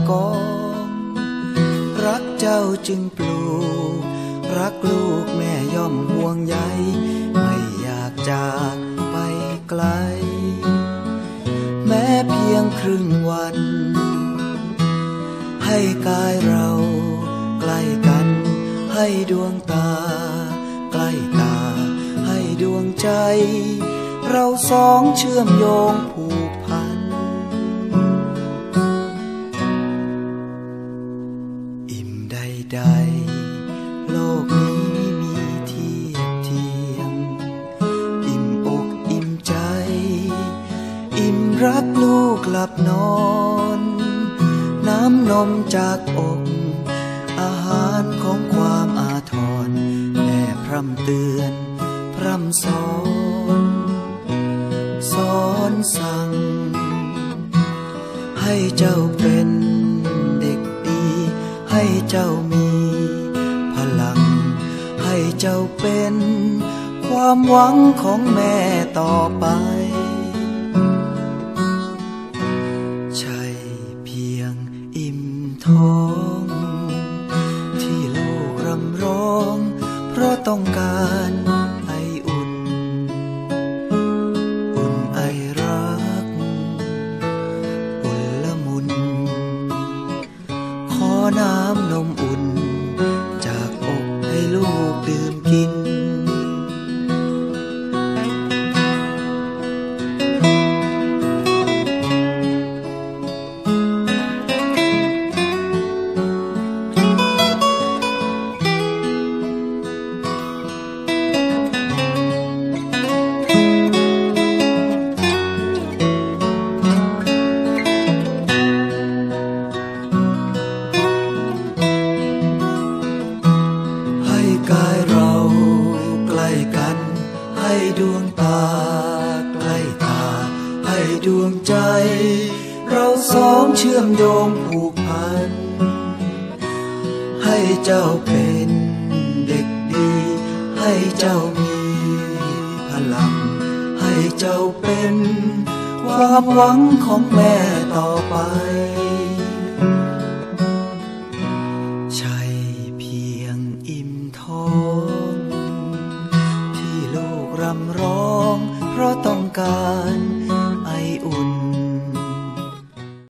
กองรักเจ้าจึงปลูกรักลูกแม่ย่อมห่วงใยไม่อยากจากไปไกลแม้เพียงครึ่งวันให้กายเราใกล้กันให้ดวงตาใกล้ตาให้ดวงใจเราสองเชื่อมโยงผูกพันอิ่มใดๆโลกนี้ไม่มีเทียบเทียมอิ่มอกอิ่มใจอิ่มรักลูกหลับนอนน้ำนมจากอกอาหารของความอาทรแม่พร่ำเตือนพร่ำสอนสั่งให้เจ้าเป็นเด็กดีให้เจ้ามีพลังให้เจ้าเป็นความหวังของแม่ต่อไปใช่เพียงอิ่มท้องที่ลูกรำร้องเพราะต้องการไออุ่นไอรักอุ่นละมุนขอน้ำนมอุ่นจากอกให้ลูกดื่มกินกายเราใกล้กันให้ดวงตาใกล้ตาให้ดวงใจเราสองเชื่อมโยงผูกพันให้เจ้าเป็นเด็กดีให้เจ้ามีพลังให้เจ้าเป็นความหวังของแม่ต่อไปใช่เพียงอิ่มท้องที่ลูกรำร้องเพราะต้องการ